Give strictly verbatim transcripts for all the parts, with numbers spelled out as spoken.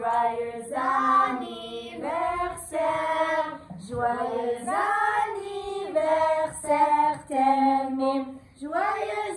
Joyeux anniversaire, joyeux anniversaire, تميم. Joyeux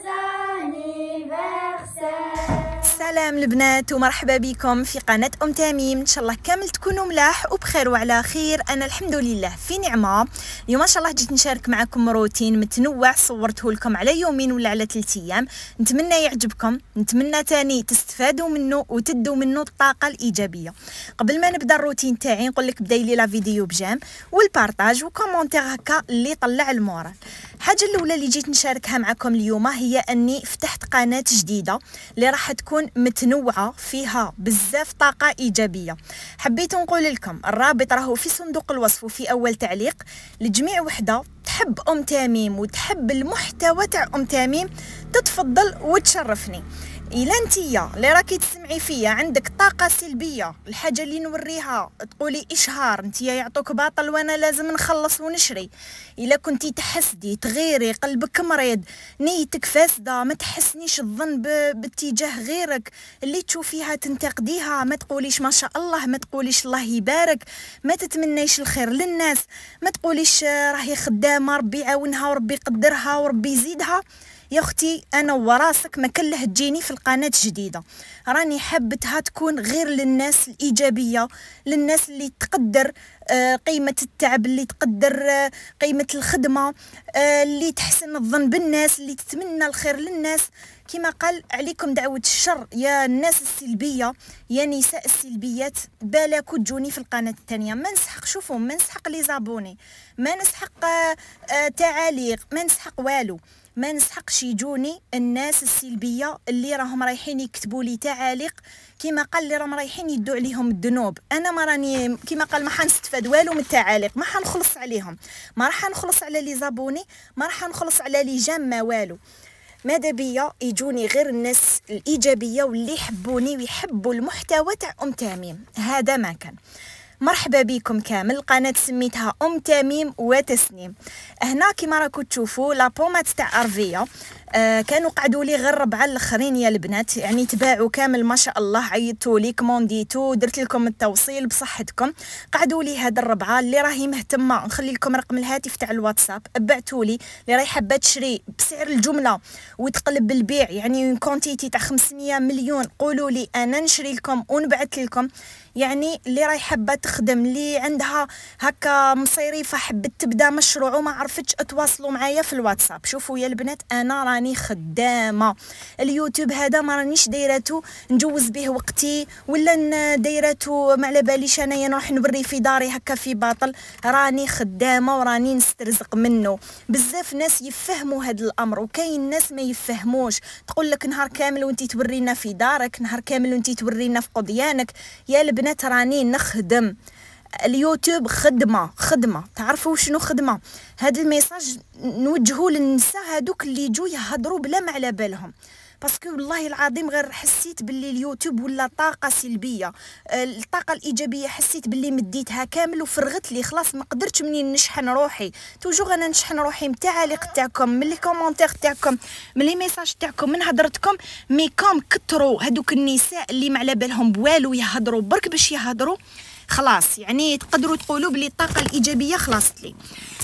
anniversaire. سلام البنات ومرحبا بكم في قناة أم تميم. إن شاء الله كامل تكونوا ملاح وبخير وعلى خير. أنا الحمد لله في نعمة. اليوم إن شاء الله جيت نشارك معكم روتين متنوع صورته لكم على يومين ولا على ثلاث أيام. نتمنى يعجبكم، نتمنى تاني تستفادوا منه وتدوا منه الطاقة الإيجابية. قبل ما نبدا الروتين تاعي نقول لك بداي لي لا فيديو بجام والبارطاج وكومونتير هكا اللي يطلع المورال. الحاجه الاولى اللي جيت نشاركها معكم اليوم هي اني فتحت قناه جديده اللي راح تكون متنوعه فيها بزاف طاقه ايجابيه. حبيت نقول لكم الرابط راهو في صندوق الوصف وفي اول تعليق. لجميع وحده تحب ام تميم وتحب المحتوى تاع ام تميم تتفضل وتشرفني. إلا نتيا اللي راكي تسمعي فيا عندك طاقة سلبية، الحاجة اللي نوريها تقولي إشهار، نتيا يعطوك باطل وانا لازم نخلص ونشري. إلا كنتي تحسدي تغيري قلبك مريض نيتك فاسدة ما تحسنيش الظن باتجاه غيرك، اللي تشوفيها تنتقديها ما تقوليش ما شاء الله، ما تقوليش الله يبارك، ما تتمنيش الخير للناس، ما تقوليش راهي خدامة ربي يعاونها وربي يقدرها وربي يزيدها. يا اختي انا وراسك ما كله تجيني في القناه جديده، راني حبتها تكون غير للناس الايجابيه، للناس اللي تقدر آه قيمه التعب، اللي تقدر آه قيمه الخدمه، آه اللي تحسن الظن بالناس، اللي تتمنى الخير للناس. كما قال عليكم دعوه الشر يا الناس السلبيه يا نساء السلبيات، بالك تجوني في القناه الثانيه. ما نسحق، شوفوا ما نسحق لي زابوني، ما نسحق آه آه تعاليق، ما نسحق والو، ما نسحقش يجوني الناس السلبيه اللي راهم رايحين يكتبوا لي تعاليق كما قال اللي راهم رايحين يدوا عليهم الذنوب. انا ما راني كما قال ما حنستفاد والو من التعاليق، ما حنخلص عليهم، ما راح نخلص على لي زابوني، ما راح نخلص على لي جام ما والو. ماذا بيا يجوني غير الناس الايجابيه واللي يحبوني ويحبوا المحتوى تاع ام تميم. هذا ما كان. مرحبا بكم كامل. القناه سميتها ام تميم وتسنيم. هنا كما راكم تشوفوا لا بومات تاع ارفيه آه كانوا قعدوا لي غير ربعه الاخرين يا البنات، يعني تباعوا كامل ما شاء الله، عيطوا لي كومونديتو درت لكم التوصيل بصحتكم. قعدوا لي هاد الربعه اللي راهي مهتمه نخلي لكم رقم الهاتف تاع الواتساب، بعتوا لي اللي راهي حابه تشري بسعر الجمله وتقلب بالبيع يعني كونتيتي تاع خمسمية مليون، قولوا لي انا نشري لكم ونبعث لكم. يعني اللي راهي حابه تخدم، اللي عندها هكا مصيريفه حبت تبدا مشروع وما عرفتش اتواصلوا معايا في الواتساب. شوفوا يا البنات انا راني خدامه، اليوتيوب هذا ما رانيش دايراتو نجوز به وقتي ولا دايراتو ما على باليش انايا نروح نوري في داري هكا في باطل، راني خدامه وراني نسترزق منه. بزاف ناس يفهموا هذا الامر وكاين ناس ما يفهموش، تقول لك نهار كامل وانتي تورينا في دارك، نهار كامل وانتي تورينا في قضيانك. يا البنات راني نخدم، اليوتيوب خدمه خدمه. تعرفوا شنو خدمه؟ هذا الميساج نوجهه للنساء هذوك اللي يجوا يهضروا بلا ما على بالهم، باسكو والله العظيم غير حسيت باللي اليوتيوب ولا طاقه سلبيه. الطاقه الايجابيه حسيت باللي مديتها كامل وفرغت لي، خلاص ما قدرتش منين نشحن روحي. توجور انا نشحن روحي من التعاليق تاعكم، من لي كومونتير تاعكم، من لي ميساج تاعكم، من هضرتكم. مي كوم كثروا هذوك النساء اللي ما على بالهم بوالو يهضروا برك باش يهضروا، خلاص يعني تقدروا تقولوا بلي الطاقه الايجابيه خلصت لي.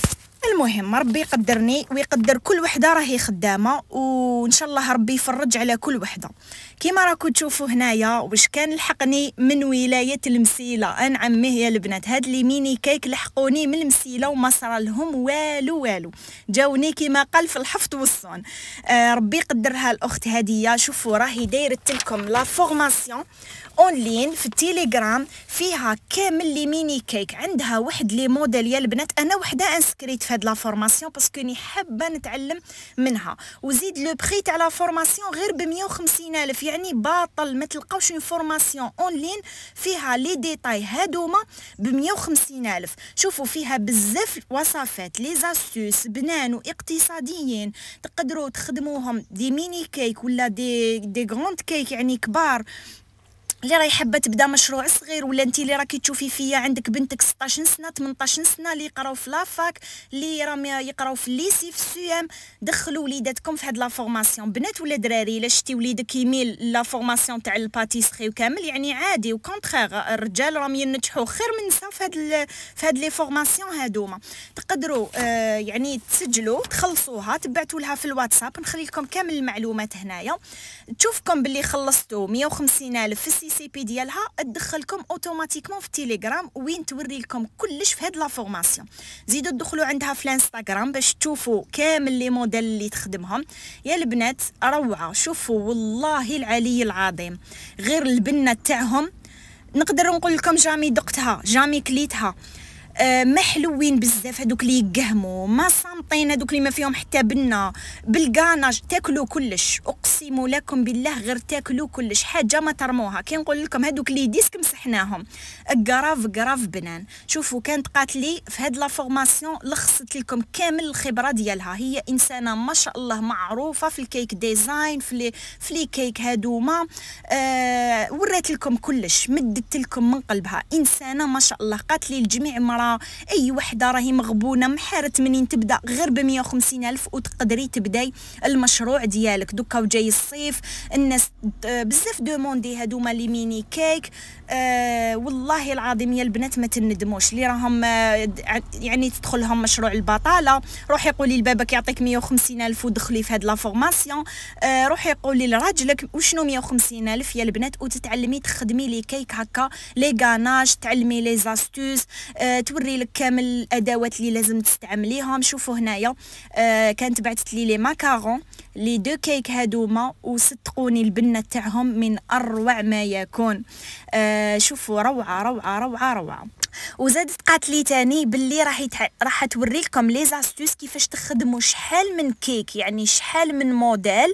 المهم ربي يقدرني ويقدر كل وحده راهي خدامه، وان شاء الله ربي يفرج على كل وحده. كيما راكم تشوفوا هنايا واش كان لحقني من ولايه المسيله، انعمه يا البنات هاد لي ميني كيك لحقوني من المسيله وما صرا لهم والو والو، جاوني كيما قال في الحفظ والصون. آه ربي يقدرها الاخت هديه. شوفوا راهي دايرت لكم لا فورماسيون اون لين في التليجرام فيها كامل لي ميني كيك، عندها واحد لي موديل يا البنات. انا وحده انسكريت في هاد لا فورماسيون باسكو ني حابه نتعلم منها، وزيد لو بري تاع لا فورماسيون غير ب مية وخمسين الف، يعني باطل ما تلقاوش اون فورماسيون اون لين فيها لي ديتاي هادوما ب مية وخمسين الف. شوفوا فيها بزاف وصفات، لي زاستوس بنان واقتصاديين تقدروا تخدموهم، دي ميني كيك ولا دي دي غروند كيك يعني كبار اللي راهي حابه تبدا مشروع صغير، ولا انت اللي راكي تشوفي فيا عندك بنتك ستطاش سنه ثمنطاش سنه اللي يقراو في لافاك، اللي راهم يقراو في الليسي في السيام، دخلوا وليداتكم في هاد لا فورماسيون. بنات ولا دراري، الا شتي وليدك يميل لا فورماسيون تاع الباتيسري وكامل يعني عادي، وكونترير الرجال راهم ينجحوا خير من النساء في هاد في هاد لي فورماسيون هادوما. تقدروا آه يعني تسجلوا تخلصوها، تبعتوا لها في الواتساب، نخلي لكم كامل المعلومات هنايا. تشوفكم باللي خلصتوا مية وخمسين الف في السي سي بي ديالها، تدخلكم اوتوماتيكمون في التليجرام وين توري لكم كلش في هاد لا فورماسيون. زيدوا تدخلوا عندها في الانستغرام باش تشوفوا كامل لي موديل اللي تخدمهم. يا البنات روعه، شوفوا والله العلي العظيم، غير البنه تاعهم نقدر نقول لكم جامي دقتها جامي كليتها. آه ما حلوين بزاف هذوك اللي يقهموا، ما صامطين هذوك اللي ما فيهم حتى بنه، بالكاناج تاكلوا كلش، اقسم لكم بالله غير تاكلوا كلش، حاجه ما ترموها. كي نقول لكم هذوك اللي ديسك مسحناهم قراف قراف بنان. شوفوا كانت قالت لي في هاد لا فورماسيون لخصت لكم كامل الخبره ديالها، هي انسانه ما شاء الله معروفه في الكيك ديزاين، في لي في لي كيك هادوما. آه وريت لكم كلش، مدت لكم من قلبها، انسانه ما شاء الله. قالت لي الجميع مرة اي وحده راهي مغبونه محارت منين تبدا غير ب مية وخمسين الف وتقدري تبداي المشروع ديالك. دوكا وجاي الصيف، الناس بزاف دوموندي هادوما لي ميني كيك. آه والله العظيم يا البنات ما تندموش، اللي راهم آه يعني تدخل لهم مشروع البطاله، روحي قولي لباباك يعطيك مية وخمسين الف ودخلي في هاد لا فورماسيون. آه روحي قولي لراجلك وشنو مية وخمسين الف يا البنات، وتتعلمي تخدمي لي كيك هكا لي غاناج، تعلمي لي زاستوز، آه توري لك كامل الادوات اللي لازم تستعمليهم. شوفوا هنايا آه كانت بعثت لي لي ماكارون لي دو كيك هادوما، وصدقوني البنه تاعهم من اروع ما يكون. آه شوفوا روعه روعه روعه روعه. وزادت قالت لي تاني باللي راح يتح... راح توري لكم لي زاستوس كيفاش تخدموا شحال من كيك، يعني شحال من موديل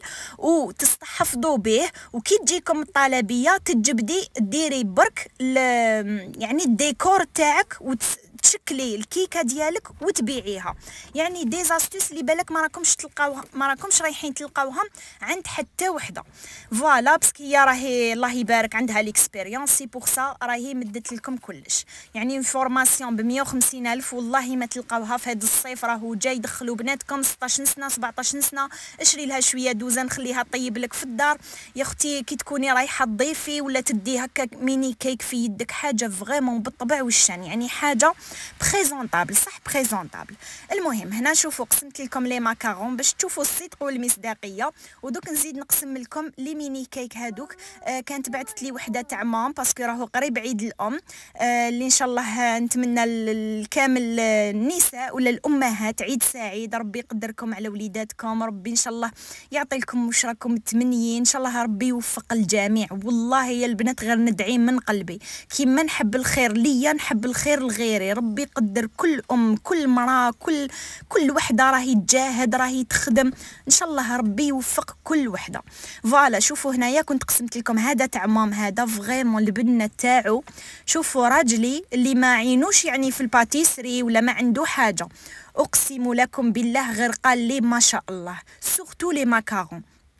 وتستحفظوا به، وكي تجيكم الطلبيه تجبدي ديري برك ل... يعني الديكور تاعك وت... تشكلي الكيكه ديالك وتبيعيها. يعني دي زاستوس اللي بالك ما راكمش تلقاوها، ما راكمش رايحين تلقاوها عند حتى وحده. فوالا باسكو هي راهي الله يبارك عندها ليكسبيريونس، سي بوغ سا راهي مدت لكم كلش. يعني فورماسيون ب مية وخمسين الف والله ما تلقاوها في هذا الصيف، راهو جاي دخلوا بناتكم ستطاش سنه سبعطاش سنه، اشري لها شويه دوزه خليها طيب لك في الدار. يا اختي كي تكوني رايحه تضيفي ولا تدي هكا ميني كيك في يدك، حاجه فريمون بالطبع والشان، يعني حاجه بريزونطابل صح بريزونطابل. المهم هنا شوفوا قسمت لكم لي ماكارون باش تشوفوا الصدق والمصداقيه، ودوك نزيد نقسم لكم لي ميني كيك هادوك. آه كانت بعثت لي وحده تاع مام باسكو راهو قريب عيد الام، آه اللي ان شاء الله نتمنى لكامل النساء ولا الامهات عيد سعيد، ربي يقدركم على وليداتكم، ربي ان شاء الله يعطي لكم واش راكم متمنيين، ان شاء الله ربي يوفق الجميع. والله يا البنات غير ندعي من قلبي، كيما نحب الخير ليا نحب الخير لغيري، ربي يقدر كل ام كل مراه كل كل وحده راهي تجاهد راهي تخدم، ان شاء الله ربي يوفق كل وحده. فوالا شوفوا هنايا كنت قسمت لكم هذا تاع مام، هذا فريمون البنه تاعو. شوفوا راجلي اللي ما عينوش يعني في الباتيسري ولا ما عنده حاجه، اقسم لكم بالله غير قال لي ما شاء الله، سورتو لي ماكارون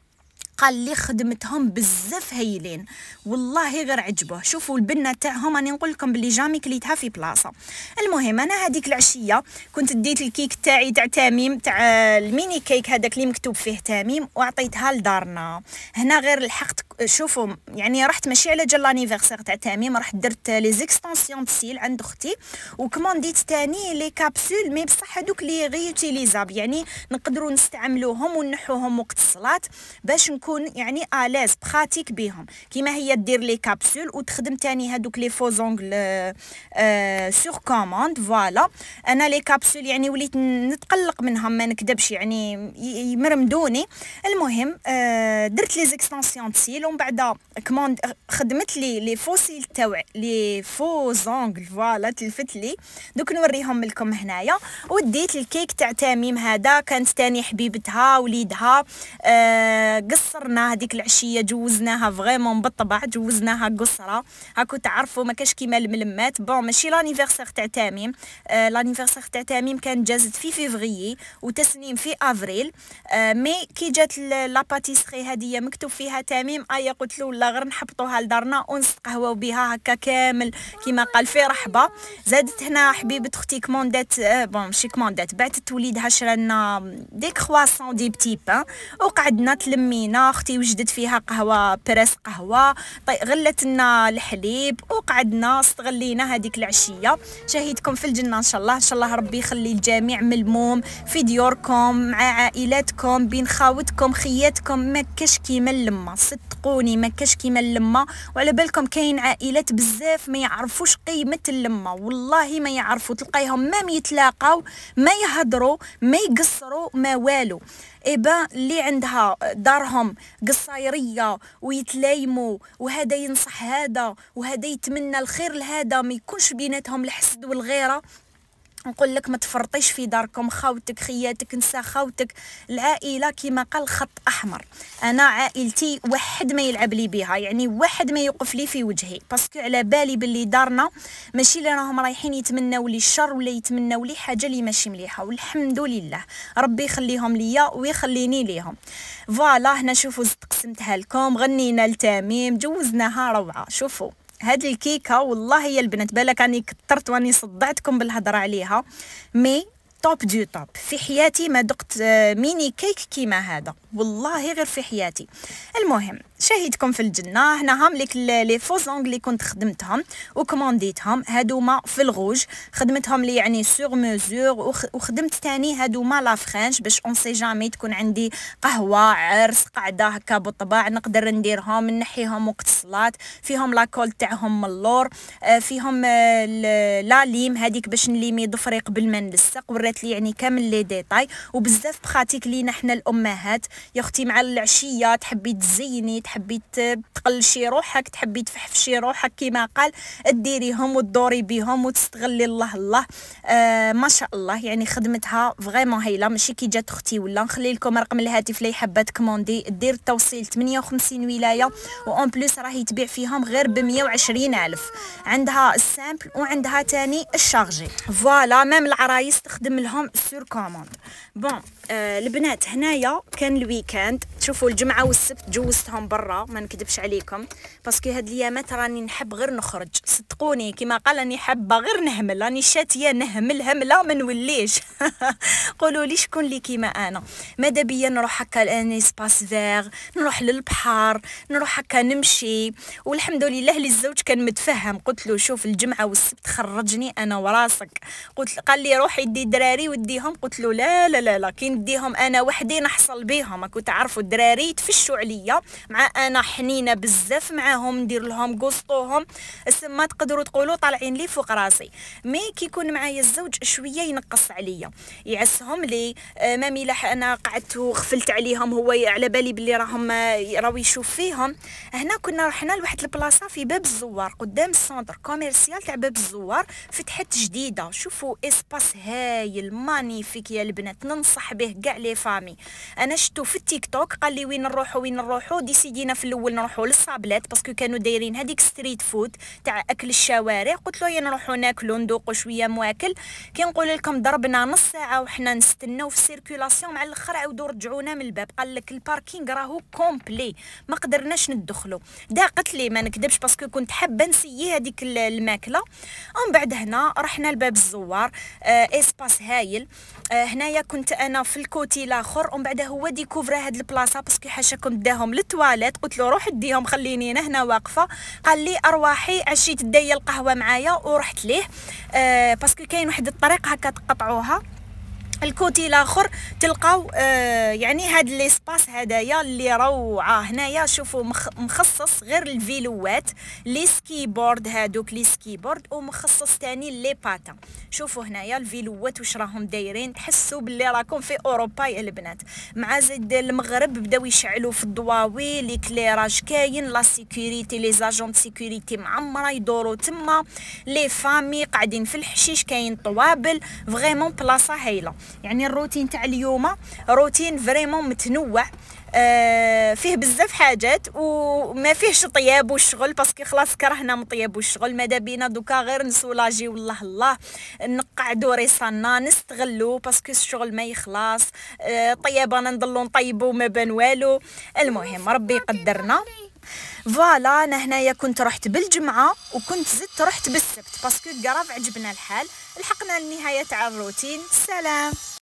قال لي خدمتهم بزاف هايلين والله غير عجبه. شوفوا البنه تاعهم راني نقول لكم بلي جامي كليتها في بلاصه. المهم انا هذيك العشيه كنت ديت الكيك تاعي تاع تميم تاع الميني كيك هذاك اللي مكتوب فيه تميم وعطيتها لدارنا. هنا غير لحقت شوفوا يعني رحت ماشي على جال لانيفرسير تاع تميم، رحت درت لي زيكستونسيون تسيل عند اختي، وكمونديت تاني لي كابسول مي بصح هذوك لي ريوتيليزاب، يعني نقدروا نستعملوهم ونحوهم وقت الصلاه باش نكون يعني الاز براتيك بهم. كيما هي دير لي كابسول وتخدم تاني هذوك لي فوزونغل آه سور كوموند. فوالا انا لي كابسول يعني وليت نتقلق منهم ما نكذبش، يعني يمرمدوني. المهم آه درت لي زيكستونسيون تسيل ومن بعد كموند خدمت لي لي فوسيل تاع لي فوزونغل. فوالا تلفت لي دوك نوريهم لكم هنايا. وديت الكيك تاع تميم هذا كانت تاني حبيبتها وليدها آه قص قصرنا هذيك العشيه، جوزناها فريمون بالطبع، جوزناها قصره هاكو تعرفوا ما كاش كيما الملمات. بون ماشي لانيفرسير تاع تميم، آه لانيفرسير تاع تميم كان جازت في فيفريي وتسنيم في افريل. آه مي كي جات لاباتيسري هذه مكتوب فيها تميم، ايا قلت له لا غير نحبطوها لدارنا ونستقهواو بها هكا كامل كيما قال في رحبه. زادت هنا حبيبه اختي كوموندات، آه بون ماشي كوموندات، بعثت وليدها شرانا دي كرواسون دي بتي بان وقعدنا تلمينا. اختي وجدت فيها قهوه بريس قهوه، طيب غلت لنا الحليب وقعدنا استغلينا هذيك العشيه. شهيدكم في الجنه ان شاء الله، ان شاء الله ربي يخلي الجميع ملموم في ديوركم مع عائلاتكم بين خاوتكم خياتكم. ما كاش كيما اللمه، صدقوني ما كاش كيما اللمه. وعلى بالكم كاين عائلات بزاف ما يعرفوش قيمه اللمه، والله ما يعرفوا، تلقايهم ما يتلاقاو ما يهضروا ما يقصروا ما والو. إبا اللي عندها دارهم قصايريه ويتلايموا وهذا ينصح هذا وهذا يتمنى الخير لهذا، ما يكونش بيناتهم الحسد والغيره. نقول لك ما تفرطيش في داركم، خاوتك خياتك نسا خاوتك. العائله كما قال خط احمر. انا عائلتي واحد ما يلعب لي بها، يعني واحد ما يوقف لي في وجهي، باسكو على بالي باللي دارنا ماشي اللي راهم رايحين يتمناو لي الشر ولا يتمناو لي حاجه اللي ماشي مليحه، والحمد لله ربي يخليهم ليا ويخليني ليهم. فوالا هنا شوفوا قسمتها لكم، غنينا لتميم، جوزناها روعه. شوفوا هذه الكيكه والله هي البنات بالك راني كثرت واني صدعتكم بالهضره عليها، مي توب دو توب. في حياتي ما دقت ميني كيك كيما هذا والله غير في حياتي. المهم شهيدكم في الجنه. هنا هم ليك لي فوزونغ اللي كنت خدمتهم وكومونديتهم، هادوما في الغوج خدمتهم لي يعني سور ميزور. وخدمت تاني هادوما لا فرنش باش اون سي جامي تكون عندي قهوه عرس قاعده هكا بالطبع نقدر نديرهم نحيهم وقت الصلاه. فيهم لاكول تاعهم من اللور، فيهم لا ليم هذيك باش نليمي ضفري قبل ما نلصق. ورات لي يعني كامل لي ديتاي وبزاف بخاتيك لينا حنا الامهات. يا اختي مع العشيه تحبي تزيني تحبي تقلشي روحك تحبي تفحفشي روحك كيما قال ديريهم وتدوري بهم وتستغلي الله الله. آه ما شاء الله يعني خدمتها فريمون هايله، ماشي كي جات اختي. ولا نخلي لكم رقم الهاتف اللي حابه تكوموندي دير التوصيل ثمانية وخمسين ولايه، وان بليس راهي تبيع فيهم غير ب مية وعشرين الف. عندها السامبل وعندها تاني الشارجي. فوالا ميم العرايس تخدم لهم سور كوموند. بون آه البنات هنايا كان الويكاند، تشوفوا الجمعه والسبت جوزتهم برا ما نكذبش عليكم، باسكو هاد الايامات راني نحب غير نخرج. صدقوني كيما قال راني حابه غير نهمل، راني شاتيه نهمل همله ما نوليش. قولوا لي شكون اللي كيما انا ماذا بيا نروح هكا لاني سباس فيغ، نروح للبحر، نروح هكا نمشي. والحمد لله اللي الزوج كان متفهم. قلت له شوف الجمعه والسبت خرجني انا وراسك. قلت قال لي روحي دي دراري وديهم. قلت له لا لا لا لا كي نديهم انا وحدي نحصل بيهم. راكو تعرفوا الدراري يتفشوا عليا، مع انا حنينه بزاف معاهم ندير لهم قسطوهم السما تقدروا تقولوا طالعين لي فوق راسي. مي كي يكون معايا الزوج شويه ينقص عليا يعسهم لي. آه ما ملاح انا قعدت وغفلت عليهم، هو على بالي بلي راهم راهو يشوف فيهم. هنا كنا رحنا لواحد البلاصه في باب الزوار قدام السونتر كوميرسيال تاع باب الزوار، فتحت جديده. شوفوا اسباس هايل مانيفيك يا البنات، ننصح به كاع لي فامي. انا شفتو في التيك توك قال لي وين نروحوا وين نروحوا. ديسيدينا في الاول نروحوا للصابلات باسكو كانوا دايرين هذيك ستريت فود تاع اكل الشوارع. قلت له يا نروحوا ناكلوا ندوقوا شويه مواكل. كي نقول لكم ضربنا نص ساعه وحنا نستناو في السيركولاسيون، مع الاخر عاودوا رجعونا من الباب. قال لك الباركينغ راهو كومبلي ما قدرناش ندخلوا. ضاقت لي ما نكذبش باسكو كنت حابه نسيي هذيك الماكله. ومن بعد هنا رحنا لباب الزوار. آه اسباس هايل. آه هنايا كنت انا في الكوتي الاخر، ومن بعد هو ديكوفرا هاد البلاصه باسكو حاشا كنت داهم للتواليت. قلت له روح ديهم خليني انا هنا واقفه. قال لي ارواحي عشيت دايه القهوه معايا ورحت ليه. آه باسكو كاين واحد الطريق هكا تقطعوها الكوتي الاخر تلقاو آه يعني هاد ليسباس هدايا اللي روعه. هنايا شوفوا مخ مخصص غير الفيلوات لي سكي بورد، هادوك لي سكي بورد، ومخصص تاني لي باتا. شوفوا هنايا الفيلوات واش راهم دايرين، تحسوا باللي راكم في اوروبا يا البنات. مع زيد المغرب بداو يشعلوا في الضواوي، لي كليراج كاين، لا سيكوريتي لي زاجون دو سيكوريتي معمره يدوروا تما، لي فامي قاعدين في الحشيش، كاين طوابل، فريمون بلاصه هايله. يعني الروتين تاع اليوم روتين فريمون متنوع، آه فيه بزاف حاجات وما فيهش طياب والشغل، باسكو خلاص كرهنا من طياب والشغل. ماذا بينا دوكا غير نسولاجي والله الله نقعدو ريصانا نستغلو باسكو الشغل ما يخلص. آه طيابانا نضلو نطيبو ما بان والو. المهم ربي يقدرنا. فوالا انا هنايا كنت رحت بالجمعه وكنت زدت رحت بالسبت باسكو قراف عجبنا الحال. لحقنا النهايه تاع الروتين. سلام.